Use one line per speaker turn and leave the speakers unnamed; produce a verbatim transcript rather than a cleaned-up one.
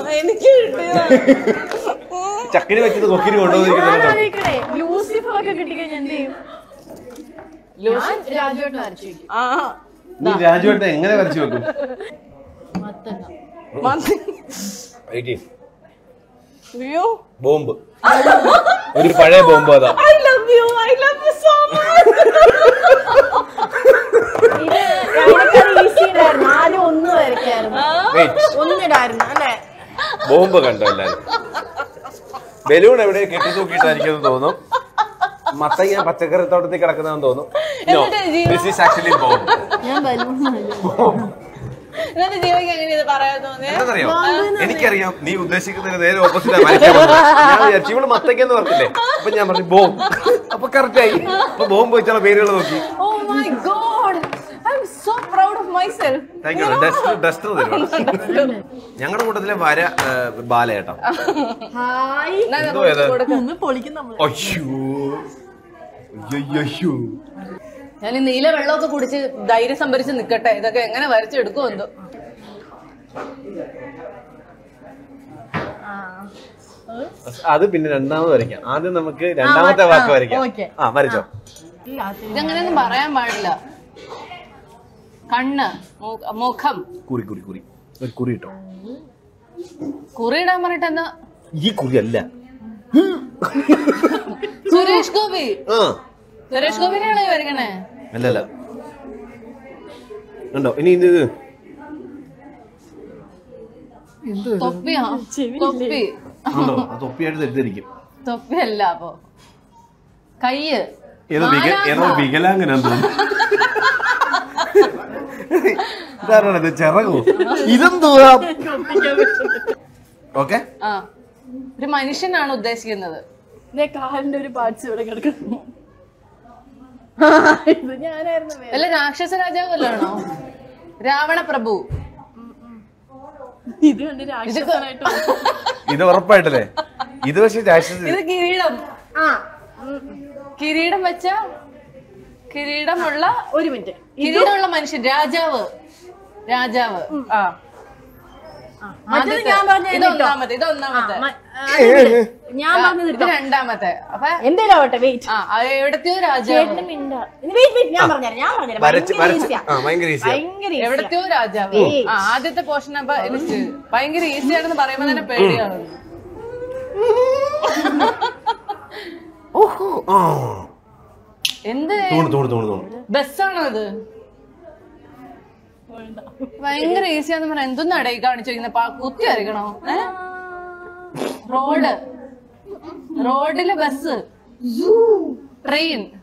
എനിക്ക്
ചക്കിന് വെച്ചത് കൊക്കിന് കൊണ്ടുവന്നിരിക്കുന്നു.
ലൂസിഫർ ഒക്കെ കിട്ടിക്കഴിഞ്ഞാൽ എന്ത് ചെയ്യും? രാജുവേട്ടൻ വരച്ചു വെക്കും.
നീ രാജുവേട്ടൻ എങ്ങനെ വരച്ചു വെക്കും? ബോംബ്, ഒരു പഴയ ബോംബ്. അതാ ബോംബ് കണ്ടോ എല്ലാരും? ബലൂൺ എവിടെ കെട്ടി തൂക്കിയിട്ടായിരിക്കും തോന്നും. മത്തങ്ങ പച്ചക്കറി തോട്ടത്തിൽ കിടക്കുന്നതെന്ന് തോന്നും. എനിക്കറിയാം നീ ഉദ്ദേശിക്കുന്നതിന് നേരെ ഓപ്പോസിറ്റ്. ഞാൻ വിചാരിച്ചു ഇവള് മത്തങ്ങന്ന് പറഞ്ഞില്ലേ, അപ്പൊ ഞാൻ പറഞ്ഞു ബോംബ്. അപ്പൊ കറക്റ്റ് ആയി. അപ്പൊ ബോംബ് വെച്ചുള്ള പേരുകൾ നോക്കി. ഞങ്ങളുടെ കൂട്ടത്തിലെ വര ബാലേട്ടാ.
ഞാൻ നീല വെള്ളമൊക്കെ കുടിച്ച് ധൈര്യം സംഭരിച്ച് നിക്കട്ടെ. ഇതൊക്കെ എങ്ങനെ വരച്ചെടുക്കുമോ എന്തോ.
അത് പിന്നെ രണ്ടാമത് വരയ്ക്കാം. ആദ്യം നമുക്ക് രണ്ടാമത്തെ വാക്ക് വരയ്ക്കാം. ആ വരച്ചോ.
ഇതെങ്ങനെയൊന്നും പറയാൻ പാടില്ല. കണ്ണ്, മുഖം.
കുറി കുറി കുറി ഒരു കുറി ഇട്ടോ.
കുറി ഇടാൻ പറഞ്ഞിട്ട് എന്താ?
ഈ കുറി അല്ല,
സുരേഷ് ഗോപി. സുരേഷ് ഗോപിനെയാണോ വരയ്ക്കണേ?
അല്ലല്ല. ഉണ്ടോ ഇനി ഇത്?
തൊപ്പിയാ? തൊപ്പി.
തൊപ്പിയായിട്ട് തെറ്റിദ്ധരിക്കും.
തൊപ്പിയല്ല. അപ്പൊ കയ്യ്
ഏതോ ഏതോ വികലാംഗനാന്ന് തോന്നുന്നു. ഇതാരണത് ചിറകോ? ഇതെന്തോ? ഓക്കെ,
ഒരു മനുഷ്യനാണ് ഉദ്ദേശിക്കുന്നത്. കാലിന്റെ ഒരു പാർട്സ് ഇവിടെ കിടക്കുന്നു. അല്ല രാക്ഷസ രാജാവ് വല്ലാണോ? രാവണ പ്രഭു.
ഇത് ഉറപ്പായിട്ടല്ലേ? ഇത് പക്ഷെ
ഇത് കിരീടം. ആ കിരീടം വെച്ച കിരീടമുള്ള ഒരു മിനിറ്റ് കിരീടമുള്ള മനുഷ്യൻ. രാജാവ്. രാജാവ്. ആ ഇതൊന്നാമത്തെ. ഇതൊന്നാമത്തെ ഞാൻ പറഞ്ഞത് ഇത് രണ്ടാമത്തെ. അപ്പൊ എന്തേലും ആവട്ടെ. വെയിറ്റ്. ആ എവിടത്തെയോ രാജാവ്. എവിടത്തെയോ രാജാവ്. ആ ആദ്യത്തെ പോർഷൻ അപ്പൊ എനിക്ക് ഭയങ്കര ഈസി ആണെന്ന് പറയുമ്പോ തന്നെ പേടിയാണ്. എന്ത് ബസ്സാണോ ഇത്? ഭയങ്കര ഈസിയാന്ന് പറഞ്ഞാൽ എന്തൊന്നും ഇടയിൽ കാണിച്ചിരിക്കുന്ന കുത്തി അറിയിക്കണോ? റോഡ്. റോഡില് ബസ്. ട്രെയിൻ.